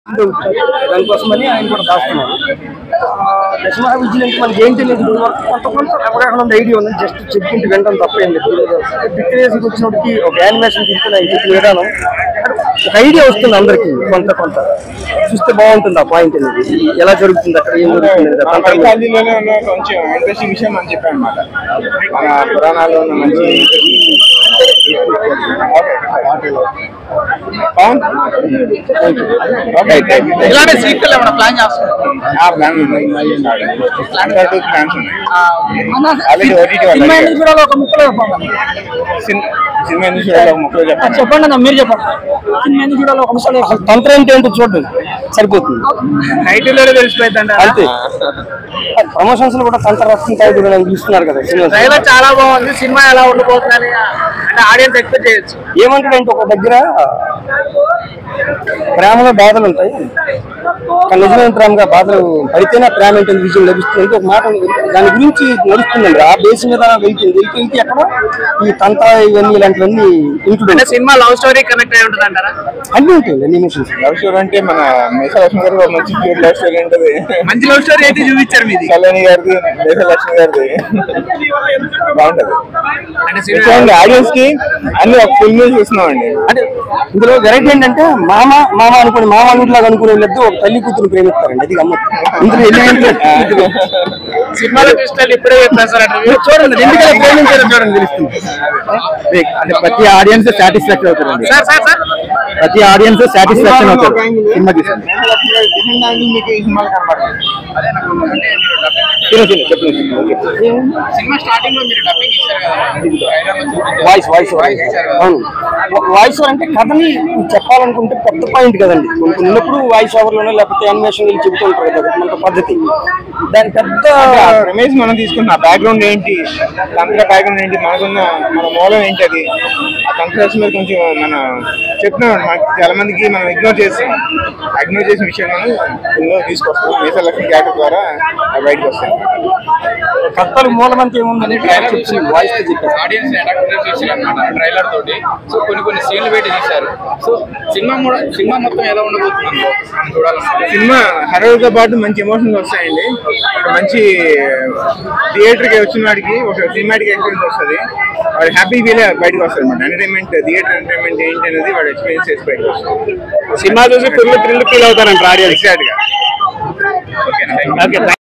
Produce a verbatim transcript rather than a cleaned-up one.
దానికోసమని ఆయన కూడా దాస్తున్నారు. దశమా విజిలెన్స్ మనకి ఏంటి తెలియదు, కొంత కొంత అవగాహన ఐడియా ఉంది, జస్ట్ చెప్పుకుంటూ వినడం తప్పేంది. పిక్చరేసి వచ్చినప్పటికి ఒక యానిమేషన్ తీసుకుని ఆయన చెప్పిన విధానం ఒక ఐడియా వస్తుంది అందరికి, కొంత కొంత చూస్తే బాగుంటుంది. ఆ పాయింట్ అనేది ఎలా జరుగుతుంది, అక్కడ ఏం జరుగుతుంది కొంచెం ఇంట్రెస్టింగ్ విషయం అని చెప్పాను అనమాట. మన పురాణాల్లో ఉన్న మంచి ఇలానే సీక్వెల్ ఏమైనా ప్లాన్ చేస్తున్నారు? సినిమా ఎందుకు చూడాలి, ఒక ముక్కలో చెప్పండి. చెప్పండి అన్న, మీరు చెప్పండి. సినిమా ఎందుకు చూడాలి, ఒక ముక్కలో తంత్రం ఏంటి ఏంటో చూడండి, సరిపోతుంది. టైటిల్లోనే తెలిసిపోయింది అంతే. ప్రమోషన్స్ లో కూడా తంత్ర రక్తం టైటిల్ చూస్తున్నారు కదా. ట్రైలర్ చాలా బాగుంది. సినిమా ఎలా ఉండిపోతుందని అంటే ఆడియన్స్ ఎక్స్పెక్ట్ చేయొచ్చు. ఏమంటాడంటే ఒక దగ్గర ప్రేమలో బాధలు ఉంటాయి, కానీ నిజమైన ప్రేమగా బాధలు పడితేనే ప్రేమ ఏంటంటే విజయం లభిస్తుంది అంటే ఒక మాట దాని గురించి నడుస్తుందండి. ఆ బేస్ మీద వెళ్తుంది వెళ్తే వెళ్తే అక్కడ ఈ తంత్ర ఇవన్నీ ఇలాంటివన్నీ include. Cinema love story connect అయి ఉంటుంది అంటారా? అన్నీ ఉంటాయి అన్ని ఎమోషన్స్. లవ్ స్టోరీ అంటే మన మేషలక్ష్మి గారికి ఒక మంచి క్యూట్ లవ్ స్టోరీ ఉంటుంది. మంచి లవ్ స్టోరీ అయితే చూపించారు మీది. సలోని గారిది, మేషలక్ష్మి గారిది బాగుంటది. ఆడియన్స్ కి అన్ని ఒక ఫుల్ న్యూస్ చూస్తున్నామండి. అంటే ఇందులో వెరైటీ ఏంటంటే మామ మామ అనుకుని మామ అన్నింటిలాగా అనుకునే లేదు, ఒక తల్లి కూతురు ప్రేమిస్తారండి. అది గమ్మత్. ఇందులో సినిమాలో చూస్తే ఇప్పుడే చూడండి, ఎందుకంటే ప్రేమించారో చూడండి తెలుస్తుంది. అంటే ప్రతి ఆడియన్స్ సాటిస్ఫాక్షన్ అవుతారండి. సార్ సార్ సార్ ప్రతి ఆడియన్స్ సాటిస్ఫాక్షన్ అవుతారు సినిమా చూస్తుంది. సినిమా స్టార్టింగ్ లో మీరు డబ్బింగ్ ఇచ్చారు కదా, వాయిస్ వాయిస్ అవును. వాయిస్ ఓవర్ అంటే కథని చెప్పాలనుకుంటే పెద్ద పాయింట్ కదండి. ఉన్నప్పుడు వాయిస్ ఓవర్ లోనే లేకపోతే యానిమేషన్ చెబుతూ ఉంటారు కదా, మన పద్ధతి. దాని పెద్ద రమేష్ మనం తీసుకున్న బ్యాక్గ్రౌండ్ ఏంటి, తంత్ర బ్యాక్గ్రౌండ్ ఏంటి, మనకున్న మన మూలం ఏంటి, అది ఆ తంత్ర మీద కొంచెం మన చెప్తున్నాం. మనకి చాలా మందికి మనం ఇగ్నోర్ చేస్తాం. ఇగ్నోర్ చేసిన విషయం మనం ఇందులో తీసుకొస్తాం. మేషలక్ష్మి క్యారెక్టర్ ద్వారా బయటకు వస్తాం. కథలు మూలమంతా ఏముందని వాయిస్ ఆడియన్స్ అట్రాక్ట్ చేశారు అన్నమాట ట్రైలర్ తోటి. సో కొన్ని కొన్ని సీన్లు పెట్టి తీశారు. సో సినిమా సినిమా మొత్తం ఎలా ఉండబోతుంది చూడాలి. సినిమా హర్రర్ తో పాటు మంచి ఎమోషన్స్ వస్తాయండి. మంచి థియేటర్ కి వచ్చిన వాడికి ఒక సినిమాటిక్ ఎక్స్పీరియన్స్ వస్తుంది. వాడు హ్యాపీ ఫీల్ బయటకు వస్తుంది అనమాట. ఎంటర్టైన్మెంట్ థియేటర్ ఎంటర్టైన్మెంట్ ఏంటి అనేది వాడు ఎక్స్పీరియన్స్ చేసి బయటకు వస్తుంది. సినిమా చూసి థ్రిల్ థ్రిల్ ఫీల్ అవుతారంట ఆడియన్స్. ఎగ్జాక్ట్ గా. ఓకే.